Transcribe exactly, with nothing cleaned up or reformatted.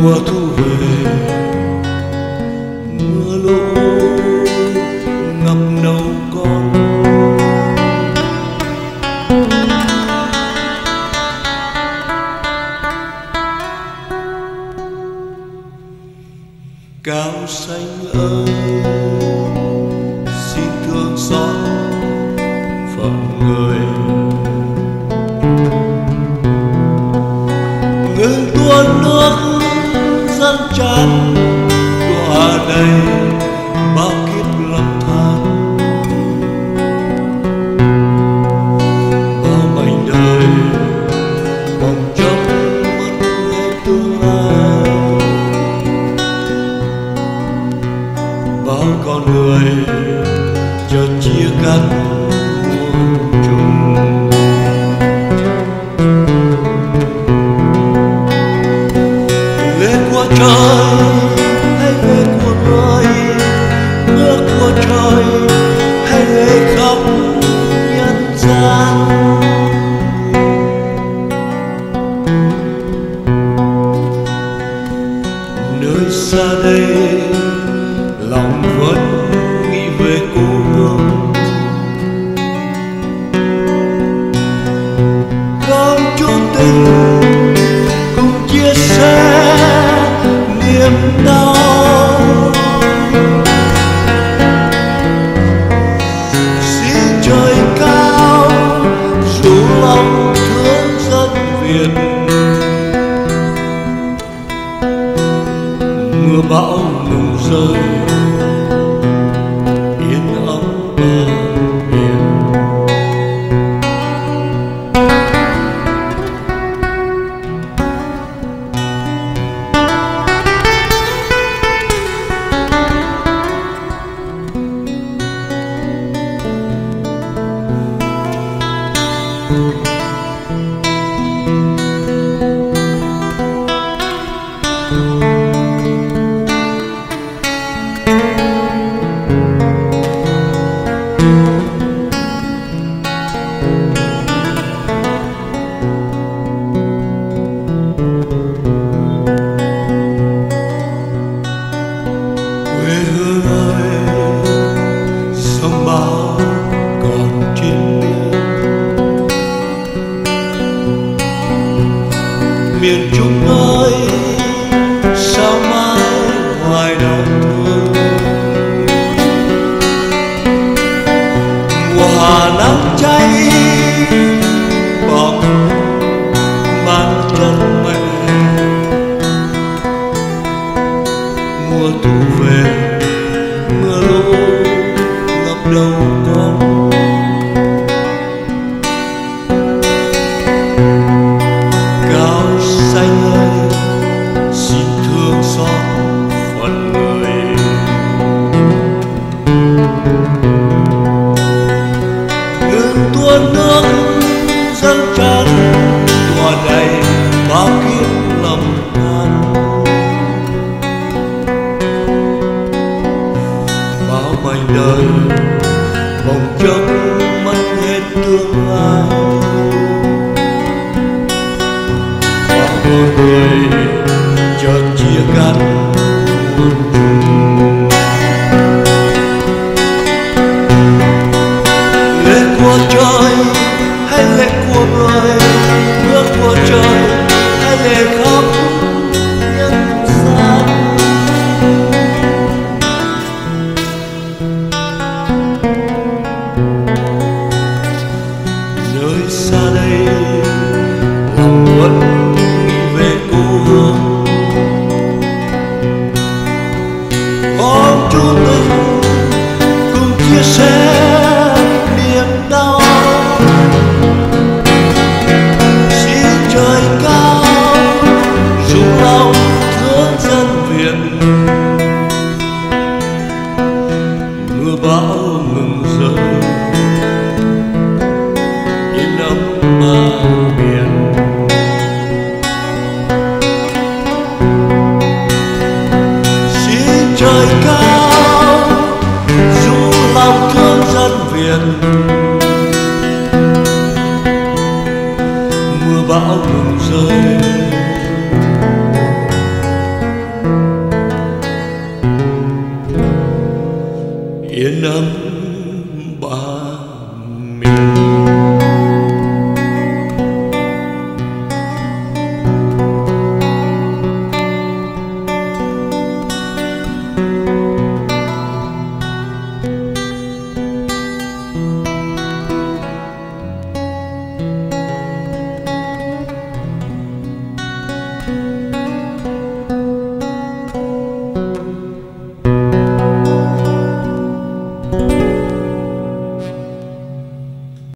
mùa thu về, mưa lũ ngập nâu con. Cao xanh ơi, xin thương xót phận người, ngừng tuôn nước dâng tràn đọa đầy bao kiếp lầm than. Bao mảnh đời bỗng chốc mất hết tương lai, bao con người chợt chia cắt muôn trùng. Lệ của trời hay lệ của người, mưa của trời hay lệ khóc nhân gian. Nơi xa đây lòng vẫn nghĩ về cô hương, không chút tình cùng chia sẻ niềm đau. Xin trời cao dù lòng thương dân Việt, mưa bão ngừng rơi yên ấm bờ biển. Quê hương ơi, sông bão còn trên biển, miền Trung ơi sao mãi hoài đau thương. Mùa hạ nắng cháy bỏng mang chân mẹ, mùa thu về mưa lũ ngập đầu con. Cao xanh ơi, xin thương xót phận người, ngừng tuôn nước dâng tràn đọa đầy bao kiếp lầm than. Bao mảnh đời bỗng chốc mất hết tương lai, bao con người chợt chia cắt muôn trùng. Lệ của trời hay lệ của người, mưa của trời hay lệ khóc nhân gian. Nơi xa đây lòng vẫn nghĩ về cô hương, ôm chút tình cùng chia sẻ niềm đau. Xin trời cao dù lòng thương dân Việt, mưa bão ngừng rơi yên ấm bờ biển. Xin trời cao dù lòng thương dân Việt, mưa bão ngừng rơi nắng